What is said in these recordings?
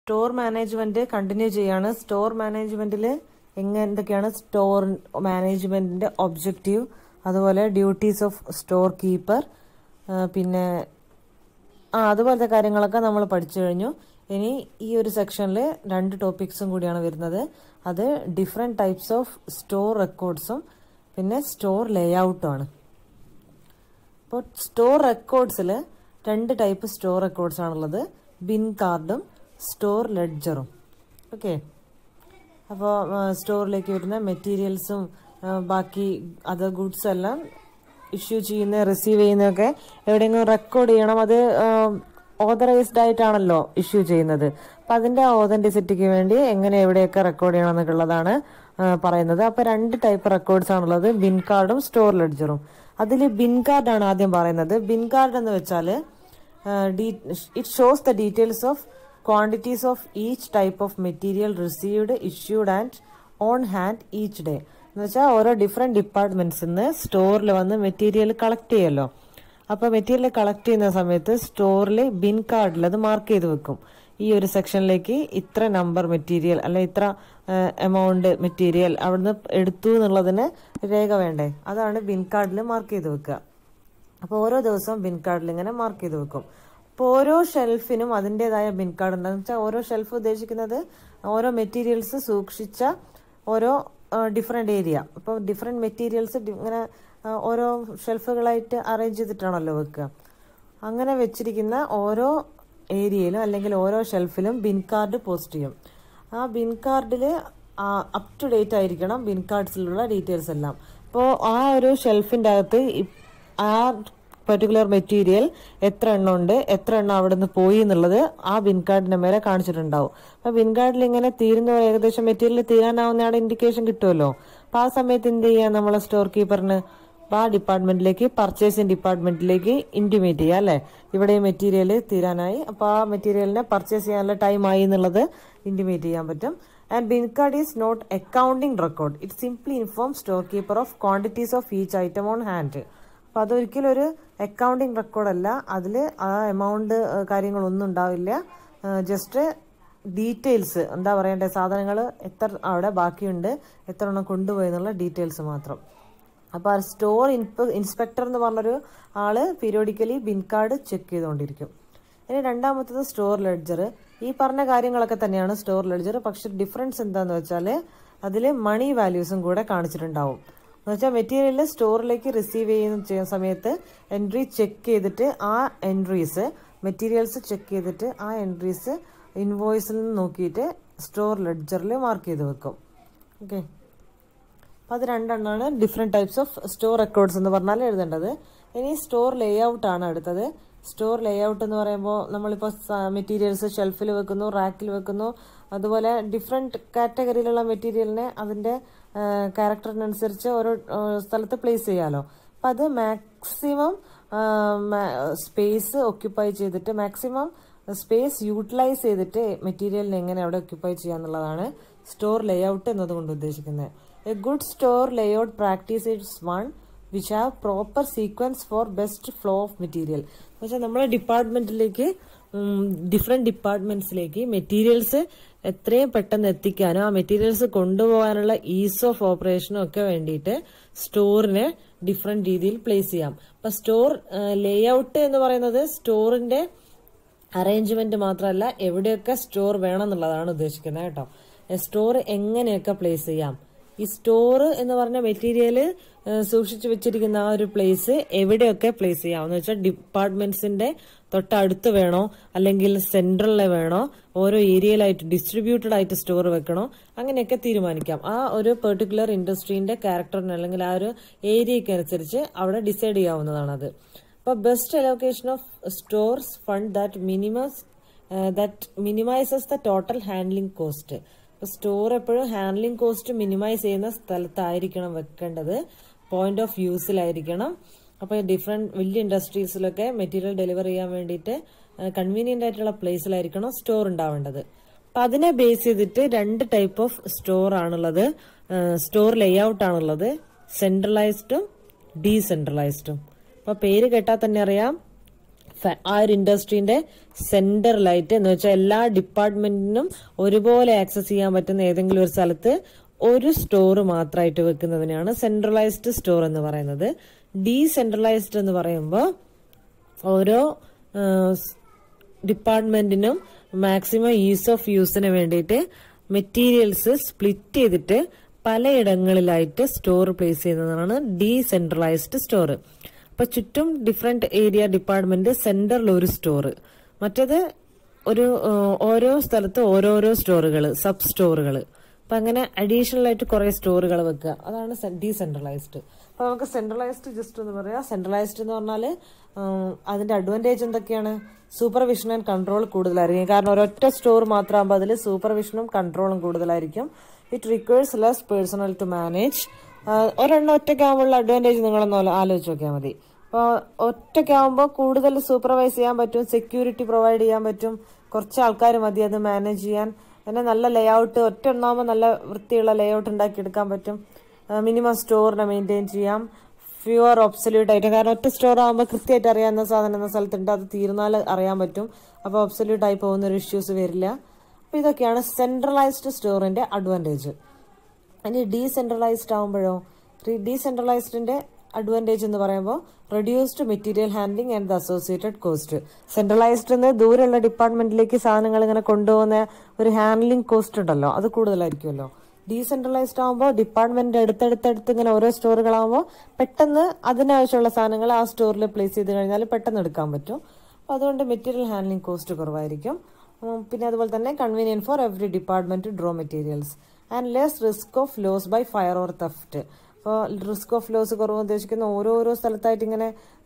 Store management continue ചെയ്യാണ്. Store മാനേജ്മെന്റിൽ എന്തൊക്കെയാണ് സ്റ്റോർ മാനേജ്മെന്റിന്റെ ഒബ്ജക്റ്റീവ്, അതുപോലെ ഡ്യൂട്ടീസ് ഓഫ് സ്റ്റോർ കീപ്പർ, പിന്നെ അതുപോലത്തെ കാര്യങ്ങളൊക്കെ നമ്മൾ പഠിച്ചു കഴിഞ്ഞു. ഇനി ഈ ഒരു സെക്ഷനിൽ 2 ടോപ്പിക്സും കൂടിയാണ് വരുന്നത്. അത് ഡിഫറെന്റ് ടൈപ്സ് ഓഫ് സ്റ്റോർ റെക്കോർഡ്സും പിന്നെ സ്റ്റോർ ലേഔട്ടും ആണ്. ഇപ്പോൾ സ്റ്റോർ റെക്കോർഡ്സിൽ 2 ടൈപ്പ് സ്റ്റോർ റെക്കോർഡ്സ് ആണുള്ളത്, ബിൻ കാർഡും സ്റ്റോർ ലെഡ്ജറും. ഓക്കെ, അപ്പോൾ സ്റ്റോറിലേക്ക് വരുന്ന മെറ്റീരിയൽസും ബാക്കി അതർ ഗുഡ്സ് എല്ലാം ഇഷ്യൂ ചെയ്യുന്ന റിസീവ് ചെയ്യുന്നതൊക്കെ എവിടെയെങ്കിലും റെക്കോർഡ് ചെയ്യണം. അത് ഓതറൈസ്ഡ് ആയിട്ടാണല്ലോ ഇഷ്യൂ ചെയ്യുന്നത്. അപ്പം അതിന്റെ ഓതന്റിസിറ്റിക്ക് വേണ്ടി എങ്ങനെ എവിടെയൊക്കെ റെക്കോർഡ് ചെയ്യണം എന്നുള്ളതാണ് പറയുന്നത്. അപ്പം 2 ടൈപ്പ് റെക്കോർഡ്സ് ആണുള്ളത്, ബിൻ കാർഡും സ്റ്റോർ ലെഡ്ജറും. അതിൽ ബിൻ കാർഡാണ് ആദ്യം പറയുന്നത്. ബിൻ കാർഡ് എന്ന് വെച്ചാൽ it shows the details of quantities of each type of material received, issued and on hand each day. എന്ന് വെച്ചാൽ ഓരോ ഡിഫറെന്റ് ഡിപ്പാർട്ട്മെന്റ്സിൽ നിന്ന് സ്റ്റോറിൽ വന്ന് മെറ്റീരിയൽ കളക്ട് ചെയ്യുമല്ലോ. അപ്പൊ മെറ്റീരിയൽ കളക്ട് ചെയ്യുന്ന സമയത്ത് സ്റ്റോറിൽ ബിൻ കാർഡിൽ അത് മാർക്ക് ചെയ്ത് വെക്കും. ഈ ഒരു സെക്ഷനിലേക്ക് ഇത്ര നമ്പർ മെറ്റീരിയൽ അല്ലെ ഇത്ര എമൗണ്ട് മെറ്റീരിയൽ അവിടുന്ന് എടുത്തു എന്നുള്ളതിന് രേഖ വേണ്ടേ, അതാണ് ബിൻ കാർഡിൽ മാർക്ക് ചെയ്ത് വെക്കുക. അപ്പോൾ ഓരോ ദിവസവും ബിൻ കാർഡിൽ ഇങ്ങനെ മാർക്ക് ചെയ്ത് വെക്കും. അപ്പോൾ ഓരോ ഷെൽഫിനും അതിൻ്റെതായ ബിൻ കാർഡ് ഉണ്ടാകും. വെച്ചാൽ ഓരോ ഷെൽഫ് ഉദ്ദേശിക്കുന്നത് ഓരോ മെറ്റീരിയൽസ് സൂക്ഷിച്ച ഓരോ ഡിഫറെന്റ് ഏരിയ. അപ്പോൾ ഡിഫറെന്റ് മെറ്റീരിയൽസ് ഇങ്ങനെ ഓരോ ഷെൽഫുകളായിട്ട് അറേഞ്ച് ചെയ്തിട്ടാണല്ലോ വെക്കുക. അങ്ങനെ വെച്ചിരിക്കുന്ന ഓരോ ഏരിയയിലും അല്ലെങ്കിൽ ഓരോ ഷെൽഫിലും ബിൻ കാർഡ് പോസ്റ്റ് ചെയ്യും. ആ ബിൻ കാർഡിൽ അപ് ടു ഡേറ്റ് ആയിരിക്കണം ബിൻ കാർഡ്സിലുള്ള ഡീറ്റെയിൽസ് എല്ലാം. അപ്പോൾ ആ ഒരു ഷെൽഫിൻ്റെ അകത്ത് ആ പെർട്ടിക്കുലർ മെറ്റീരിയൽ എത്ര എണ്ണം ഉണ്ട്, എത്ര എണ്ണം അവിടെ നിന്ന് പോയി എന്നുള്ളത് ആ ബിൻ കാർഡിന്റെ മേലെ കാണിച്ചിട്ടുണ്ടാവും. അപ്പൊ ബിൻ കാർഡിൽ ഇങ്ങനെ തീരുന്ന ഏകദേശം മെറ്റീരിയൽ തീരാനാവുന്നതാണ് ഇൻഡിക്കേഷൻ കിട്ടുമല്ലോ. അപ്പൊ ആ സമയത്ത് എന്ത് ചെയ്യാം, നമ്മളെ സ്റ്റോർ കീപ്പറിന് ആ ഡിപ്പാർട്ട്മെന്റിലേക്ക്, പർച്ചേസിംഗ് ഡിപ്പാർട്ട്മെന്റിലേക്ക് ഇന്റിമേറ്റ് ചെയ്യുക അല്ലെ, ഇവിടെ മെറ്റീരിയൽ തീരാനായി, അപ്പൊ ആ മെറ്റീരിയലിനെ പർച്ചേസ് ചെയ്യാനുള്ള ടൈം ആയി എന്നുള്ളത് ഇന്റിമേറ്റ് ചെയ്യാൻ പറ്റും. And bin card is not accounting record, it simply inform store keeper of quantities of each item on hand. അപ്പൊ അതൊരിക്കലും ഒരു അക്കൗണ്ടിങ് റെക്കോർഡല്ല, അതിൽ ആ എമൗണ്ട് കാര്യങ്ങളൊന്നും ഉണ്ടാവില്ല. ജസ്റ്റ് ഡീറ്റെയിൽസ്, എന്താ പറയണ്ടേ, സാധനങ്ങൾ എത്ര അവിടെ ബാക്കിയുണ്ട്, എത്ര എണ്ണം കൊണ്ടുപോയി എന്നുള്ള ഡീറ്റെയിൽസ് മാത്രം. അപ്പൊ സ്റ്റോർ ഇൻസ്പെക്ടർ എന്ന് പറഞ്ഞൊരു ആള് പീരിയോഡിക്കലി ബിൻ കാർഡ് ചെക്ക് ചെയ്തുകൊണ്ടിരിക്കും. ഇനി രണ്ടാമത്തത് സ്റ്റോർ ലെഡ്ജർ. ഈ പറഞ്ഞ കാര്യങ്ങളൊക്കെ തന്നെയാണ് സ്റ്റോർ ലെഡ്ജർ, പക്ഷെ ഡിഫറൻസ് എന്താന്ന് വെച്ചാൽ അതിൽ മണി വാല്യൂസും കൂടെ കാണിച്ചിട്ടുണ്ടാവും. എന്ന് വെച്ചാൽ മെറ്റീരിയൽ സ്റ്റോറിലേക്ക് റിസീവ് ചെയ്യുന്ന സമയത്ത് എൻട്രി ചെക്ക് ചെയ്തിട്ട് ആ എൻട്രീസ്, മെറ്റീരിയൽസ് ചെക്ക് ചെയ്തിട്ട് ആ എൻട്രീസ് ഇൻവോയ്സിൽ നിന്ന് നോക്കിയിട്ട് സ്റ്റോർ ലെഡ്ജറിൽ മാർക്ക് ചെയ്ത് വെക്കും. ഓക്കെ, അപ്പം അത് 2 എണ്ണമാണ് different types of store records എന്ന് പറഞ്ഞാൽ എഴുതേണ്ടത്. ഇനി സ്റ്റോർ ലേഔട്ട് ആണ് അടുത്തത്. സ്റ്റോർ ലേഔട്ട് എന്ന് പറയുമ്പോൾ നമ്മളിപ്പോൾ മെറ്റീരിയൽസ് ഷെൽഫിൽ വെക്കുന്നു, റാക്കിൽ വെക്കുന്നു, അതുപോലെ ഡിഫറെന്റ് കാറ്റഗറിയിലുള്ള മെറ്റീരിയലിനെ അതിന്റെ ക്യാരക്ടറിനനുസരിച്ച് ഓരോ സ്ഥലത്ത് പ്ലേസ് ചെയ്യാമല്ലോ. അപ്പം അത് മാക്സിമം സ്പേസ് ഒക്യുപ്പൈ ചെയ്തിട്ട്, മാക്സിമം സ്പേസ് യൂട്ടിലൈസ് ചെയ്തിട്ട് മെറ്റീരിയലിനെ എങ്ങനെ അവിടെ ഒക്യുപ്പൈ ചെയ്യാന്നുള്ളതാണ് സ്റ്റോർ ലേഔട്ട് എന്നതുകൊണ്ട് ഉദ്ദേശിക്കുന്നത്. A good store layout practice it's one which have proper sequence for best flow of material. എന്ന് വെച്ചാൽ നമ്മുടെ ഡിപ്പാർട്ട്മെന്റിലേക്ക്, ഡിഫറെന്റ് ഡിപ്പാർട്ട്മെന്റ്സിലേക്ക് മെറ്റീരിയൽസ് എത്രയും പെട്ടെന്ന് എത്തിക്കാനും ആ മെറ്റീരിയൽസ് കൊണ്ടുപോകാനുള്ള ഈസ് ഓഫ് ഓപ്പറേഷനും ഒക്കെ വേണ്ടിയിട്ട് സ്റ്റോറിനെ ഡിഫറെന്റ് രീതിയിൽ പ്ലേസ് ചെയ്യാം. അപ്പൊ സ്റ്റോർ ലേഔട്ട് എന്ന് പറയുന്നത് സ്റ്റോറിന്റെ അറേഞ്ച്മെന്റ് മാത്രമല്ല, എവിടെയൊക്കെ സ്റ്റോർ വേണം എന്നുള്ളതാണ് ഉദ്ദേശിക്കുന്നത് കേട്ടോ. സ്റ്റോർ എങ്ങനെയൊക്കെ പ്ലേസ് ചെയ്യാം, ഈ സ്റ്റോർ എന്ന് പറഞ്ഞ മെറ്റീരിയൽ സൂക്ഷിച്ചു വെച്ചിരിക്കുന്ന ആ ഒരു പ്ലേസ് എവിടെയൊക്കെ പ്ലേസ് ചെയ്യാം എന്ന് വെച്ചാൽ ഡിപ്പാർട്ട്മെന്റ്സിന്റെ തൊട്ടടുത്ത് വേണോ, അല്ലെങ്കിൽ സെൻട്രലിൽ വേണോ, ഓരോ ഏരിയയിലായിട്ട് ഡിസ്ട്രിബ്യൂട്ടഡ് ആയിട്ട് സ്റ്റോർ വെക്കണോ, അങ്ങനെയൊക്കെ തീരുമാനിക്കാം. ആ ഒരു പെർട്ടിക്കുലർ ഇൻഡസ്ട്രീന്റെ ക്യാരക്ടറിന് അല്ലെങ്കിൽ ആ ഒരു ഏരിയയ്ക്ക് അനുസരിച്ച് അവിടെ ഡിസൈഡ് ചെയ്യാവുന്നതാണ് അത്. അപ്പൊ best allocation of stores fund that minimises the total handling cost. Store എപ്പോഴും ഹാൻഡ്ലിംഗ് കോസ്റ്റ് മിനിമൈസ് ചെയ്യുന്ന സ്ഥലത്തായിരിക്കണം വെക്കേണ്ടത്, പോയിന്റ് ഓഫ് യൂസിലായിരിക്കണം. അപ്പൊ ഡിഫറെന്റ് വലിയ ഇൻഡസ്ട്രീസിലൊക്കെ മെറ്റീരിയൽ ഡെലിവർ ചെയ്യാൻ വേണ്ടിയിട്ട് കൺവീനിയന്റ് ആയിട്ടുള്ള പ്ലേസിലായിരിക്കണം സ്റ്റോർ ഉണ്ടാവേണ്ടത്. അപ്പൊ അതിനെ ബേസ് ചെയ്തിട്ട് 2 ടൈപ്പ് ഓഫ് സ്റ്റോർ ആണുള്ളത്, സ്റ്റോർ ലേഔട്ട് ആണുള്ളത്, സെൻട്രലൈസ്ഡും ഡീസെൻട്രലൈസ്ഡും. അപ്പൊ പേര് കേട്ടാൽ തന്നെ അറിയാം, ആ ഒരു ഇൻഡസ്ട്രീന്റെ സെന്ററിലായിട്ട് എന്ന് വെച്ചാൽ എല്ലാ ഡിപ്പാർട്ട്മെന്റിനും ഒരുപോലെ ആക്സസ് ചെയ്യാൻ പറ്റുന്ന ഏതെങ്കിലും ഒരു സ്ഥലത്ത് ഒരു സ്റ്റോർ മാത്രമായിട്ട് വെക്കുന്നതിനാണ് സെൻട്രലൈസ്ഡ് സ്റ്റോർ എന്ന് പറയുന്നത്. ഡീസെൻട്രലൈസ്ഡ് എന്ന് പറയുമ്പോൾ ഓരോ ഡിപ്പാർട്ട്മെന്റിനും മാക്സിമം ഈസ് ഓഫ് യൂസിന് വേണ്ടിയിട്ട് മെറ്റീരിയൽസ് സ്പ്ലിറ്റ് ചെയ്തിട്ട് പലയിടങ്ങളിലായിട്ട് സ്റ്റോർ പ്ലേസ് ചെയ്യുന്നതാണ് ഡീസെൻട്രലൈസ്ഡ് സ്റ്റോർ. അപ്പൊ ചുറ്റും ഡിഫറെന്റ് ഏരിയ ഡിപ്പാർട്ട്മെന്റ്, സെന്ററിൽ ഒരു സ്റ്റോർ, മറ്റേത് ഓരോ സ്ഥലത്ത് ഓരോരോ സ്റ്റോറുകൾ, സബ് സ്റ്റോറുകൾ. അപ്പൊ അങ്ങനെ അഡീഷണൽ ആയിട്ട് കുറെ സ്റ്റോറുകൾ വെക്കുക, അതാണ് ഡീസെൻട്രലൈസ്ഡ്. അപ്പൊ നമുക്ക് സെൻട്രലൈസ്ഡ് ജസ്റ്റ് എന്ന് പറയാം. സെൻട്രലൈസ്ഡ് എന്ന് പറഞ്ഞാൽ അതിന്റെ അഡ്വാൻറ്റേജ് എന്തൊക്കെയാണ്? സൂപ്പർവിഷൻ ആൻഡ് കൺട്രോൾ കൂടുതലായിരിക്കും. കാരണം ഒരൊറ്റ സ്റ്റോർ മാത്രമാകുമ്പോൾ അതിൽ സൂപ്പർവിഷനും കൺട്രോളും കൂടുതലായിരിക്കും. It requires less personnel to manage. ഒരെണ്ണം ഒറ്റയ്ക്കാകുമ്പോഴുള്ള അഡ്വാൻറ്റേജ് നിങ്ങളൊന്ന് ആലോചിച്ച് നോക്കിയാൽ മതി. അപ്പോൾ ഒറ്റയ്ക്കാകുമ്പോൾ കൂടുതൽ സൂപ്പർവൈസ് ചെയ്യാൻ പറ്റും, സെക്യൂരിറ്റി പ്രൊവൈഡ് ചെയ്യാൻ പറ്റും, കുറച്ച് ആൾക്കാർ മതി അത് മാനേജ് ചെയ്യാൻ. പിന്നെ നല്ല ലേഔട്ട്, ഒറ്റ എണ്ണാകുമ്പോൾ നല്ല വൃത്തിയുള്ള ലേഔട്ട് ഉണ്ടാക്കിയെടുക്കാൻ പറ്റും. മിനിമം സ്റ്റോറിനെ മെയിൻറ്റെയിൻ ചെയ്യാം. ഫ്യൂവർ ഒബ്സല്യൂട്ട് ആയിട്ട്, കാരണം ഒറ്റ സ്റ്റോർ ആകുമ്പോൾ കൃത്യമായിട്ട് അറിയാവുന്ന സാധനം എന്ന സ്ഥലത്തുണ്ട്, അത് തീർന്നാൽ അറിയാൻ പറ്റും. അപ്പോൾ ഒബ്സല്യൂട്ട് ആയി പോകുന്ന ഒരു ഇഷ്യൂസ് വരില്ല. അപ്പോൾ ഇതൊക്കെയാണ് സെൻട്രലൈസ്ഡ് സ്റ്റോറിന്റെ അഡ്വാൻറ്റേജ്. ഇനി ഡീസെൻട്രലൈസ്ഡ് ആകുമ്പോഴോ, ഡീസെൻട്രലൈസ്ഡിന്റെ അഡ്വാൻറ്റേജ് എന്ന് പറയുമ്പോൾ reduced material handling and the associated cost. Centralised ദൂരെയുള്ള ഡിപ്പാർട്ട്മെന്റിലേക്ക് സാധനങ്ങൾ ഇങ്ങനെ കൊണ്ടുപോകുന്ന ഒരു ഹാൻഡ്ലിംഗ് കോസ്റ്റ് ഉണ്ടല്ലോ, അത് കൂടുതലായിരിക്കുമല്ലോ. ഡീസെൻട്രലൈസ്ഡ് ആകുമ്പോൾ ഡിപ്പാർട്ട്മെന്റ് അടുത്തടുത്ത് ഇങ്ങനെ ഓരോ സ്റ്റോറുകളാകുമ്പോൾ പെട്ടെന്ന് അതിനാവശ്യമുള്ള സാധനങ്ങൾ ആ സ്റ്റോറിൽ പ്ലേസ് ചെയ്ത് കഴിഞ്ഞാൽ പെട്ടെന്ന് എടുക്കാൻ പറ്റും. അപ്പോൾ അതുകൊണ്ട് മെറ്റീരിയൽ ഹാൻഡ്ലിംഗ് കോസ്റ്റ് കുറവായിരിക്കും. പിന്നെ അതുപോലെ തന്നെ convenient for every department to draw materials and less risk of loss by fire or theft. അപ്പോൾ റിസ്ക് ഓഫ് ലോസ് കുറവ് ഉദ്ദേശിക്കുന്ന ഓരോരോ സ്ഥലത്തായിട്ട് ഇങ്ങനെ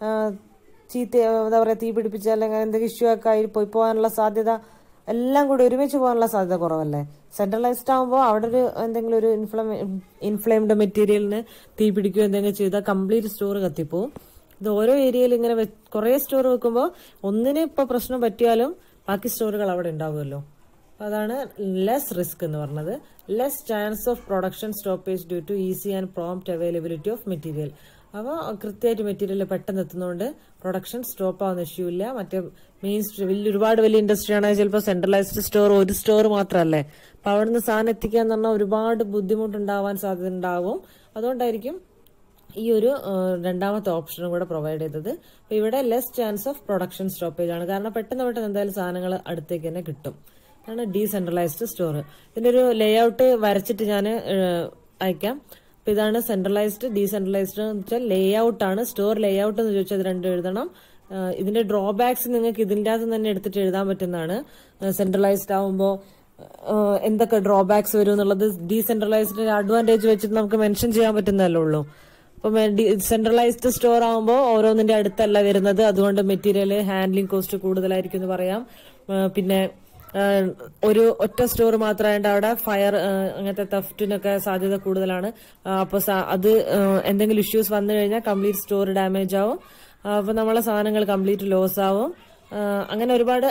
എന്താ പറയുക, തീ പിടിപ്പിച്ചാൽ അല്ലെങ്കിൽ എന്തെങ്കിലും ഇഷ്യൂ ഒക്കെ ആയി പോകാനുള്ള സാധ്യത, എല്ലാം കൂടി ഒരുമിച്ച് പോകാനുള്ള സാധ്യത കുറവല്ലേ. സെൻട്രലൈസ്ഡ് ആകുമ്പോൾ അവിടെ ഒരു എന്തെങ്കിലും ഒരു ഇൻഫ്ലെയിംഡ് മെറ്റീരിയലിന് തീ പിടിക്കുകയോ എന്തെങ്കിലും ചെയ്താൽ കംപ്ലീറ്റ് സ്റ്റോർ കത്തിപ്പോവും. ഇത് ഓരോ ഏരിയയിൽ ഇങ്ങനെ കുറെ സ്റ്റോർ വെക്കുമ്പോൾ ഒന്നിന് ഇപ്പോൾ പ്രശ്നം പറ്റിയാലും ബാക്കി സ്റ്റോറുകൾ അവിടെ ഉണ്ടാവുമല്ലോ. അതാണ് ലെസ് റിസ്ക് എന്ന് പറഞ്ഞത്. Less chance of production stoppage due to easy and prompt availability of material. അപ്പോൾ കൃത്യമായിട്ട് മെറ്റീരിയൽ പെട്ടെന്ന് എത്തുന്നതുകൊണ്ട് പ്രൊഡക്ഷൻ സ്റ്റോപ്പ് ആവുന്ന ഇഷ്യൂ ഇല്ല. മറ്റേ ഒരുപാട് വലിയ ഇൻഡസ്ട്രി ആണെങ്കിൽ ചിലപ്പോൾ സെൻട്രലൈസ്ഡ് സ്റ്റോർ ഒരു സ്റ്റോർ മാത്രമല്ലേ, അപ്പൊ അവിടെ നിന്ന് സാധനം എത്തിക്കാന്ന് പറഞ്ഞാൽ ഒരുപാട് ബുദ്ധിമുട്ടുണ്ടാവാൻ സാധ്യത ഉണ്ടാവും. അതുകൊണ്ടായിരിക്കും ഈ ഒരു രണ്ടാമത്തെ ഓപ്ഷനും കൂടെ പ്രൊവൈഡ് ചെയ്തത്. അപ്പൊ ഇവിടെ less chance of production stoppage ആണ്, കാരണം പെട്ടെന്ന് എന്തായാലും സാധനങ്ങൾ അടുത്തേക്ക് തന്നെ കിട്ടും. അതാണ് ഡീസെൻട്രലൈസ്ഡ് സ്റ്റോർ. ഇതിന്റെ ഒരു ലേഔട്ട് വരച്ചിട്ട് ഞാൻ അയക്കാം. അപ്പൊ ഇതാണ് സെൻട്രലൈസ്ഡ്. ഡീസെൻട്രലൈസ്ഡ് എന്ന് വെച്ചാൽ ലേഔട്ട് ആണ്. സ്റ്റോർ ലേഔട്ട് എന്ന് ചോദിച്ചാൽ ഇത് രണ്ടും എഴുതണം. ഇതിന്റെ ഡ്രോബാക്സ് നിങ്ങൾക്ക് ഇതിൻ്റെ അകത്ത് തന്നെ എടുത്തിട്ട് എഴുതാൻ പറ്റുന്നതാണ്. സെൻട്രലൈസ്ഡ് ആവുമ്പോൾ എന്തൊക്കെ ഡ്രോബാക്സ് വരും എന്നുള്ളത് ഡീസെൻട്രലൈസ്ഡ് അഡ്വാൻറ്റേജ് വെച്ചിട്ട് നമുക്ക് മെൻഷൻ ചെയ്യാൻ പറ്റുന്നതല്ലേ ഉള്ളൂ. അപ്പം സെൻട്രലൈസ്ഡ് സ്റ്റോർ ആകുമ്പോൾ ഓരോന്നിന്റെ അടുത്തല്ല വരുന്നത്, അതുകൊണ്ട് മെറ്റീരിയൽ ഹാൻഡ്ലിംഗ് കോസ്റ്റ് കൂടുതലായിരിക്കും എന്ന് പറയാം. പിന്നെ ഒരു ഒറ്റ സ്റ്റോർ മാത്രമായിട്ട് അവിടെ ഫയർ അങ്ങനത്തെ തെഫ്റ്റിനൊക്കെ സാധ്യത കൂടുതലാണ്. അപ്പോൾ അത് എന്തെങ്കിലും ഇഷ്യൂസ് വന്നു കഴിഞ്ഞാൽ കംപ്ലീറ്റ് സ്റ്റോർ ഡാമേജ് ആവും. അപ്പൊ നമ്മളെ സാധനങ്ങൾ കംപ്ലീറ്റ് ലോസ് ആവും. അങ്ങനെ ഒരുപാട്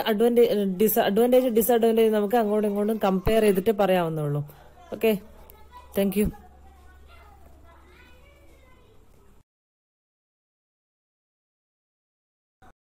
അഡ്വാൻറ്റേജ് ഡിസഡ്വാൻറ്റേജ് നമുക്ക് അങ്ങോട്ടും ഇങ്ങോട്ടും കമ്പയർ ചെയ്തിട്ട് പറയാവുന്നുള്ളൂ. Okay, thank you.